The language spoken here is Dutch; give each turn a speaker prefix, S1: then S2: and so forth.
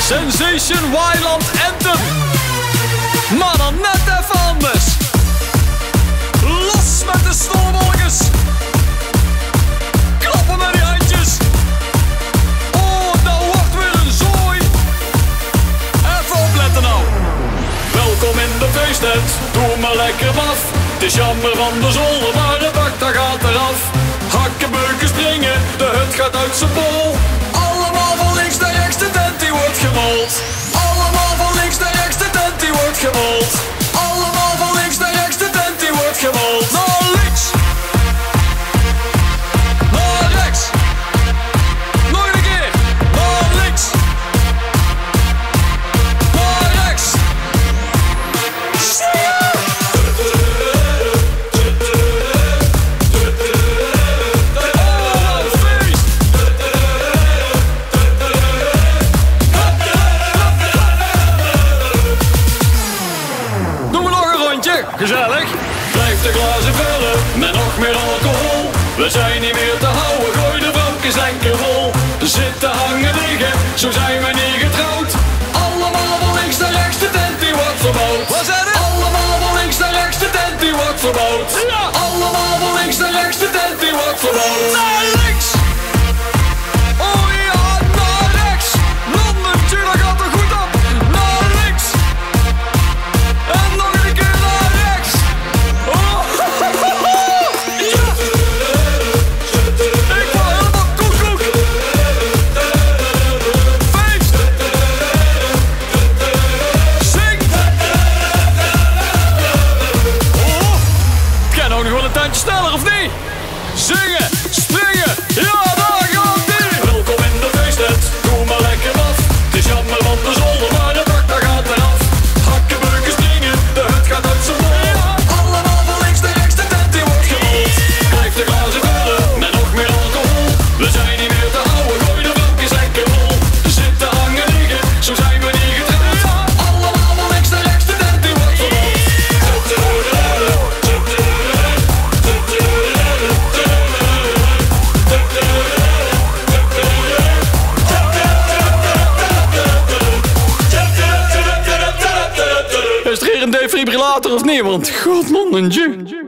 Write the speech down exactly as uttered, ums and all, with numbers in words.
S1: Sensation Wildland Anthem. Maar dan net even anders. Los met de sneeuwwolkjes. Klappen met die handjes. Oh, dat wordt weer een zooi. Even opletten nou. Welkom in de feesttent, doe maar lekker af. Het is jammer van de zolder, maar de dak dat gaat eraf. Hakken, beuken, springen, de hut gaat uit zijn bol. Allemaal van links naar rechts, de tent die wordt gerold. Allemaal van links naar rechts, de tent die wordt gerold. Allemaal van links naar rechts, de tent die wordt gerold. Naar links. Naar rechts. Nog een keer. Naar links. Naar rechts. Gezellig. Blijf de glazen vullen met nog meer alcohol. We zijn niet meer te houden, gooi de bankjes lekker vol. Zitten, hangen, liggen, zo zijn we niet getrouwd. Allemaal van links naar rechts, de tent die wordt verbouwd. Wat zei je? Allemaal van links naar rechts, de tent die wordt verbouwd. Ja. Allemaal van links naar rechts, de tent die wordt verbouwd. Naar links. Oh ja, naar rechts. Londentje, dat gaat er goed op. Naar links. En nog een keer naar rechts. Oh. Ja. Ik word helemaal koekoek. Feest. Zing. Oh. Ken ook nog wel een tandje sneller, of niet? Zingen, springen, ja, daar gaat ie. Welkom in de feesttent, doe maar lekker af. Het is jammer van de zolder, maar de dak dat gaat eraf. Hakken, beuken, springen, de hut gaat uit zijn bol. Allemaal van links naar rechts, de tent die wordt gerold. Blijf de glazen vullen met nog meer alcohol. We zijn niet meer te houden, gooi de bankjes lekker vol. Zitten, hangen, liggen, zo zijn we niet getrouwd. Allemaal van links naar rechts, de tent die wordt verrold. Is er hier een defibrillator of niet? Want god man, een